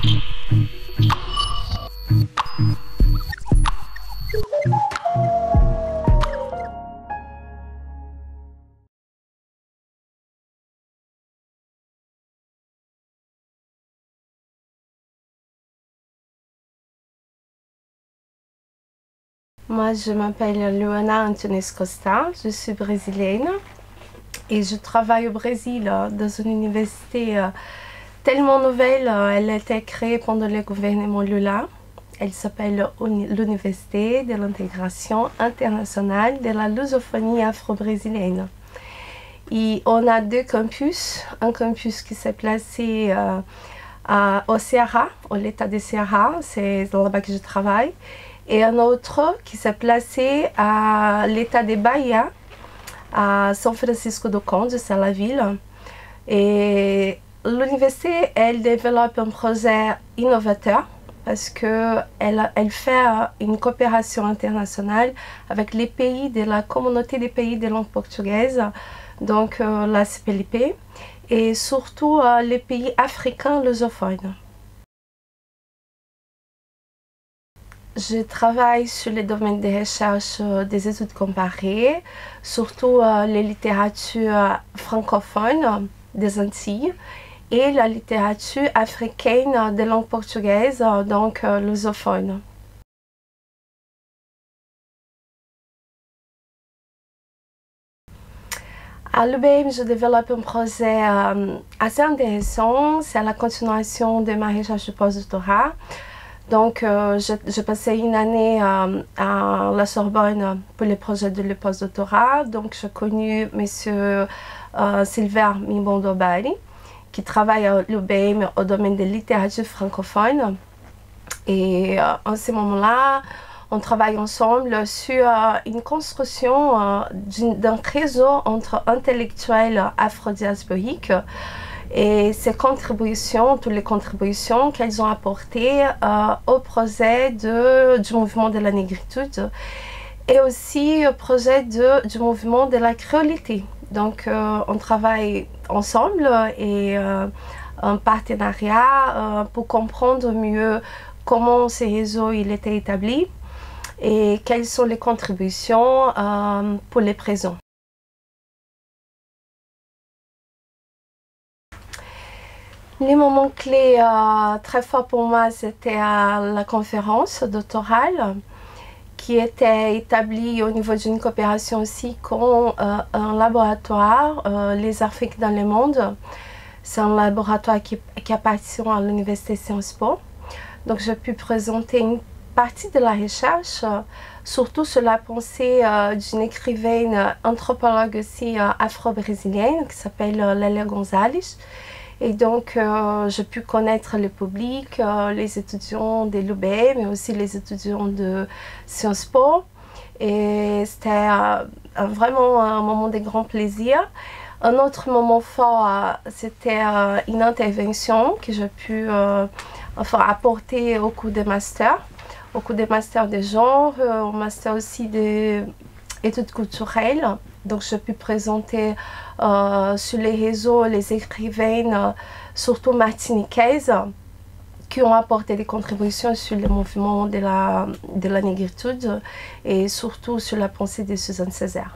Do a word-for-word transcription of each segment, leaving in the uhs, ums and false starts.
Moi, je m'appelle Luana Antunes Costa, je suis brésilienne et je travaille au Brésil dans une université tellement nouvelle. Elle a été créée pendant le gouvernement Lula. Elle s'appelle l'Université de l'intégration internationale de la lusophonie afro-brésilienne. Et on a deux campus, un campus qui s'est placé euh, à, au Ceará, au l'état de Ceará, c'est là-bas que je travaille, et un autre qui s'est placé à l'état de Bahia, à São Francisco do Conde, c'est la ville. Et l'université, elle développe un projet innovateur parce qu'elle elle fait une coopération internationale avec les pays de la communauté des pays de langue portugaise, donc euh, la C P L P, et surtout euh, les pays africains lusophones. Je travaille sur les domaines de recherche euh, des études comparées, surtout euh, les littératures francophones des Antilles et la littérature africaine de langue portugaise, donc euh, lusophone. À l'U B M, je développe un projet euh, assez intéressant, c'est la continuation de ma recherche de postdoctorat. Donc, euh, j'ai passé une année euh, à la Sorbonne pour le projet de le postdoctorat. Donc, j'ai connu M. Euh, Silver Mimbondo Bari, qui travaille à l'U B M au domaine de littérature francophone. Et euh, en ce moment-là, on travaille ensemble sur euh, une construction euh, d'un réseau entre intellectuels afro-diasporiques et ces contributions, toutes les contributions qu'elles ont apportées euh, au projet de, du mouvement de la négritude et aussi au projet de, du mouvement de la créolité. Donc euh, on travaille ensemble et euh, un partenariat euh, pour comprendre mieux comment ces réseaux il était établi et quelles sont les contributions euh, pour les présents. Les moments clés euh, très forts pour moi, c'était euh, la conférence doctorale qui était établie au niveau d'une coopération aussi con euh, un laboratoire, euh, les Afriques dans le monde. C'est un laboratoire qui, qui appartient à l'université Sciences Po. Donc j'ai pu présenter une partie de la recherche, euh, surtout sur la pensée euh, d'une écrivaine anthropologue aussi euh, afro-brésilienne qui s'appelle euh, Lélia Gonzalez. Et donc, euh, j'ai pu connaître le public, euh, les étudiants de l'U B M, mais aussi les étudiants de Sciences Po. Et c'était euh, vraiment un moment de grand plaisir. Un autre moment fort, euh, c'était euh, une intervention que j'ai pu euh, enfin, apporter au cours des masters, au cours des masters de genre, euh, au master aussi d'études culturelles. Donc, j'ai pu présenter euh, sur les réseaux les écrivaines, euh, surtout martiniquaises, qui ont apporté des contributions sur le mouvement de la, de la négritude et surtout sur la pensée de Suzanne Césaire.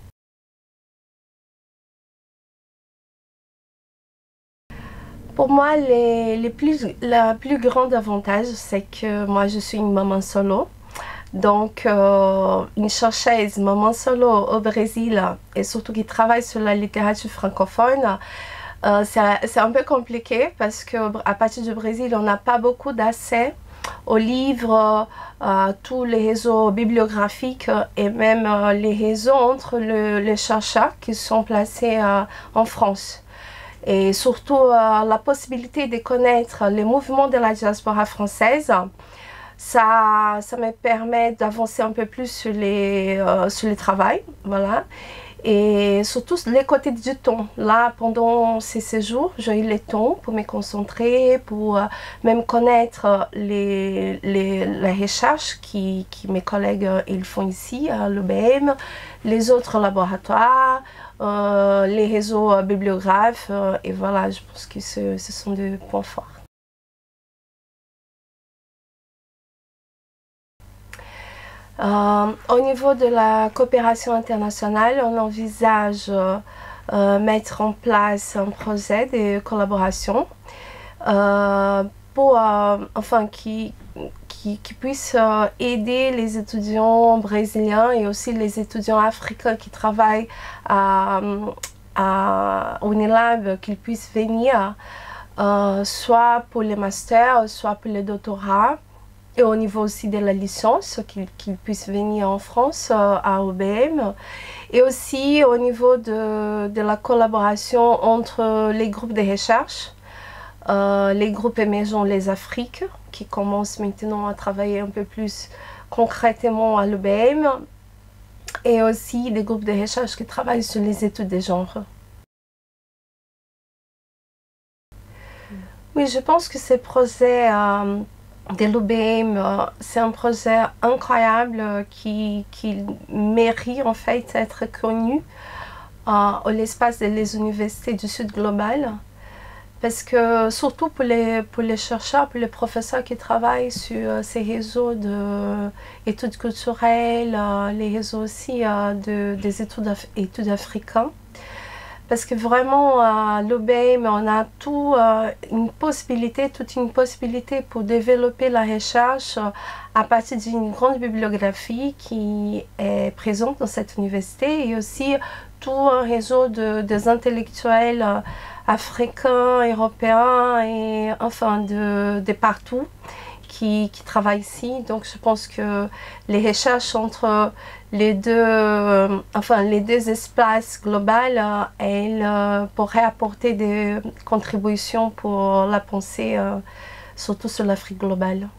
Pour moi, les, les plus, le plus grand avantage, c'est que moi, je suis une maman solo. Donc, euh, une chercheuse, maman solo au Brésil, et surtout qui travaille sur la littérature francophone, euh, c'est un peu compliqué parce qu'à partir du Brésil, on n'a pas beaucoup d'accès aux livres, euh, tous les réseaux bibliographiques et même euh, les réseaux entre le, les chercheurs qui sont placés euh, en France. Et surtout, euh, la possibilité de connaître les mouvements de la diaspora française. Ça, ça me permet d'avancer un peu plus sur les, euh, sur le travail, voilà. Et surtout les côtés du temps. Là, pendant ces séjours, j'ai eu le temps pour me concentrer, pour euh, même connaître les, les, les recherches que qui mes collègues euh, ils font ici à l'U B M, les autres laboratoires, euh, les réseaux euh, bibliographes. Euh, et voilà, je pense que ce, ce sont des points forts. Euh, au niveau de la coopération internationale, on envisage euh, mettre en place un projet de collaboration euh, pour, euh, enfin, qui, qui, qui puisse euh, aider les étudiants brésiliens et aussi les étudiants africains qui travaillent à, à Unilab, qu'ils puissent venir euh, soit pour les masters, soit pour les doctorats. Et au niveau aussi de la licence, qu'ils qu'ils puissent venir en France, euh, à O B M. Et aussi au niveau de, de la collaboration entre les groupes de recherche, euh, les groupes émergents Les Afriques, qui commencent maintenant à travailler un peu plus concrètement à l'O B M. Et aussi des groupes de recherche qui travaillent sur les études des genres. Oui, je pense que ces projets euh, de l'O B M, euh, c'est un projet incroyable euh, qui, qui mérite en fait d'être connu euh, à l'espace des universités du Sud global. Parce que surtout pour les, pour les chercheurs, pour les professeurs qui travaillent sur euh, ces réseaux d'études culturelles, euh, les réseaux aussi euh, de, des études, af études africaines. Parce que vraiment, à l'O B M, on a tout, euh, une possibilité, toute une possibilité pour développer la recherche euh, à partir d'une grande bibliographie qui est présente dans cette université et aussi tout un réseau de, des intellectuels euh, africains, européens et enfin de, de partout qui, qui travaillent ici. Donc je pense que les recherches entre les deux, euh, enfin, les deux espaces globaux, euh, elles euh, pourraient apporter des contributions pour la pensée, euh, surtout sur l'Afrique globale.